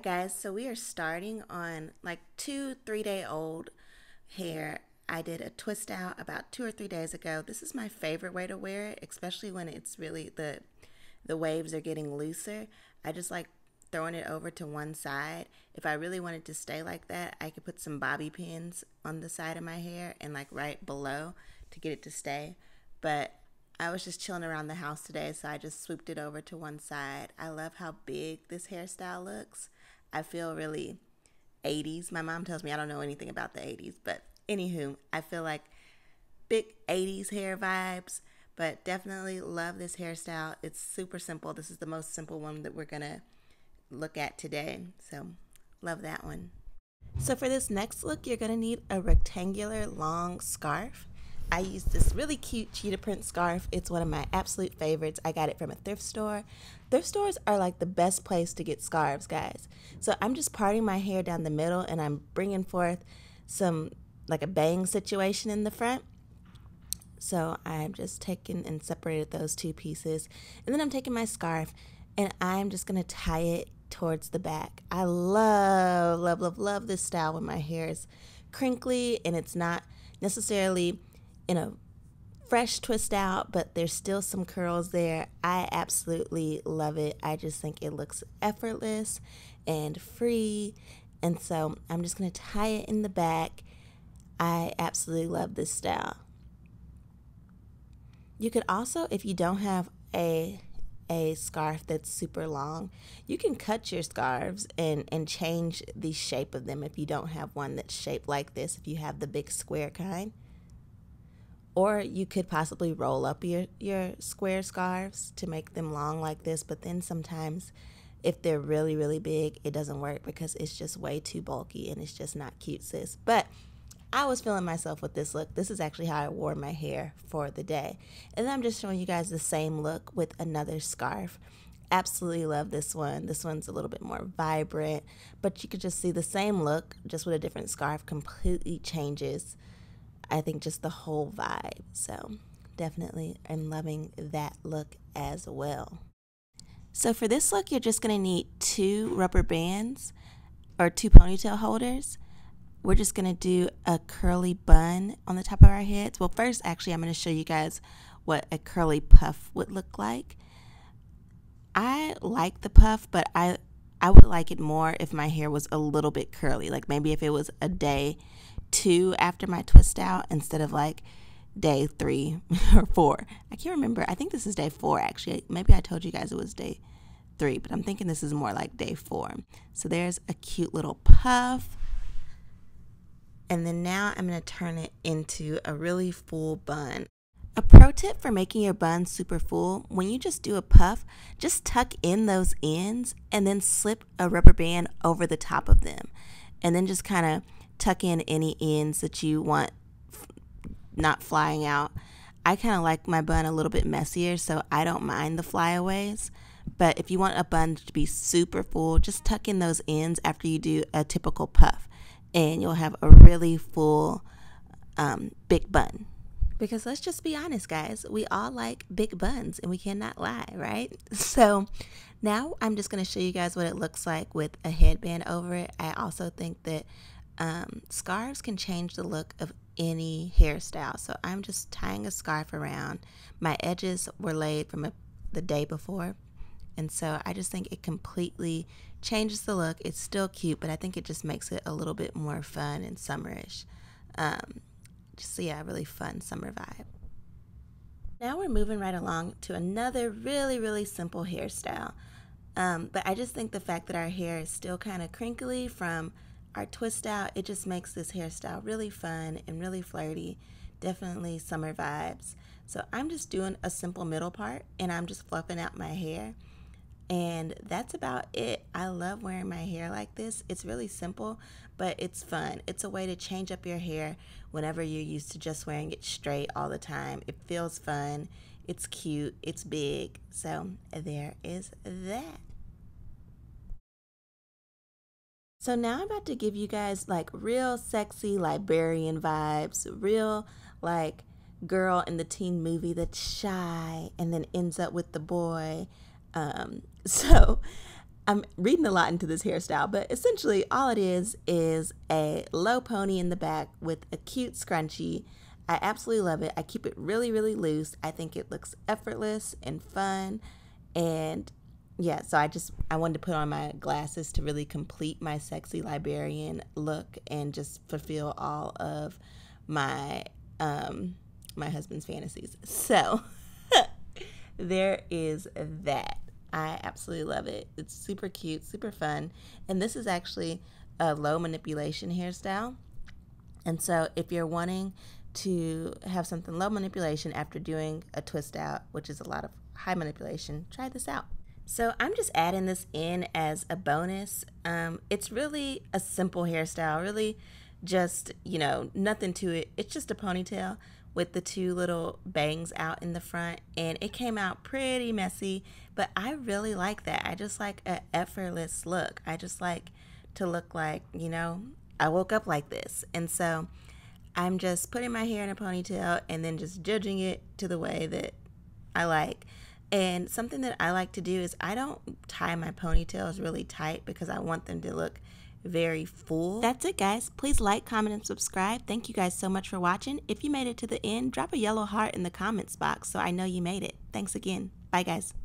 Guys, so we are starting on like 3 day old hair. I did a twist out about 2 or 3 days ago. This is my favorite way to wear it, especially when it's really the waves are getting looser. I just like throwing it over to one side. If I really wanted to stay like that, I could put some bobby pins on the side of my hair and like right below to get it to stay. But I was just chilling around the house today, so I just swooped it over to one side. I love how big this hairstyle looks. I feel really 80s. My mom tells me I don't know anything about the 80s, but anywho, I feel like big 80s hair vibes, but definitely love this hairstyle. It's super simple. This is the most simple one that we're gonna look at today, so love that one. So for this next look, you're gonna need a rectangular long scarf. I use this really cute cheetah print scarf. It's one of my absolute favorites. I got it from a thrift store. Thrift stores are like the best place to get scarves, guys. So I'm just parting my hair down the middle and I'm bringing forth some like a bang situation in the front. So I'm just taking and separated those two pieces. And then I'm taking my scarf and I'm just going to tie it towards the back. I love, love, love, love this style when my hair is crinkly and it's not necessarily in a fresh twist out, but there's still some curls there. I absolutely love it. I just think it looks effortless and free. And so I'm just going to tie it in the back. I absolutely love this style. You could also, if you don't have a scarf that's super long, you can cut your scarves and change the shape of them if you don't have one that's shaped like this, if you have the big square kind. Or you could possibly roll up your square scarves to make them long like this, but then sometimes if they're really, really big, it doesn't work because it's just way too bulky and it's just not cute, sis. But I was feeling myself with this look. This is actually how I wore my hair for the day. And then I'm just showing you guys the same look with another scarf. Absolutely love this one. This one's a little bit more vibrant, but you could just see the same look, just with a different scarf, completely changes, I think, just the whole vibe. So definitely I'm loving that look as well. So for this look, you're just going to need two rubber bands or two ponytail holders. We're just going to do a curly bun on the top of our heads. Well, first, actually, I'm going to show you guys what a curly puff would look like. I like the puff, but I would like it more if my hair was a little bit curly. Like maybe if it was a day 2 after my twist out instead of like day 3 or 4. I can't remember. I think this is day 4 actually. Maybe I told you guys it was day 3, but I'm thinking this is more like day 4. So there's a cute little puff. And then now I'm going to turn it into a really full bun. A pro tip for making your bun super full: when you just do a puff, just tuck in those ends and then slip a rubber band over the top of them. And then just kind of tuck in any ends that you want not flying out. I kind of like my bun a little bit messier, so I don't mind the flyaways. But if you want a bun to be super full, just tuck in those ends after you do a typical puff, and you'll have a really full big bun. Because let's just be honest, guys, we all like big buns and we cannot lie, right? So now I'm just going to show you guys what it looks like with a headband over it. I also think that scarves can change the look of any hairstyle. So I'm just tying a scarf around. My edges were laid from the day before. And so I just think it completely changes the look. It's still cute, but I think it just makes it a little bit more fun and summerish. Just, yeah, really fun summer vibe. Now we're moving right along to another really, really simple hairstyle. But I just think the fact that our hair is still kind of crinkly from our twist out, it just makes this hairstyle really fun and really flirty. Definitely summer vibes. So I'm just doing a simple middle part and I'm just fluffing out my hair. And that's about it. I love wearing my hair like this. It's really simple, but it's fun. It's a way to change up your hair whenever you're used to just wearing it straight all the time. It feels fun. It's cute. It's big. So there is that. So now I'm about to give you guys like real sexy librarian vibes, real like girl in the teen movie that's shy and then ends up with the boy. So I'm reading a lot into this hairstyle, but essentially all it is a low pony in the back with a cute scrunchie. I absolutely love it. I keep it really, really loose. I think it looks effortless and fun. And yeah, so I wanted to put on my glasses to really complete my sexy librarian look and just fulfill all of my my husband's fantasies. So there is that. I absolutely love it. It's super cute, super fun. And this is actually a low manipulation hairstyle. And so if you're wanting to have something low manipulation after doing a twist out, which is a lot of high manipulation, try this out. So I'm just adding this in as a bonus. It's really a simple hairstyle, really just, nothing to it. It's just a ponytail with the two little bangs out in the front, and it came out pretty messy, but I really like that. I just like an effortless look. I just like to look like, I woke up like this. And so I'm just putting my hair in a ponytail and then just judging it to the way that I like. And something that I like to do is I don't tie my ponytails really tight because I want them to look very full. That's it, guys. Please like, comment, and subscribe. Thank you guys so much for watching. If you made it to the end, drop a yellow heart in the comments box so I know you made it. Thanks again. Bye, guys.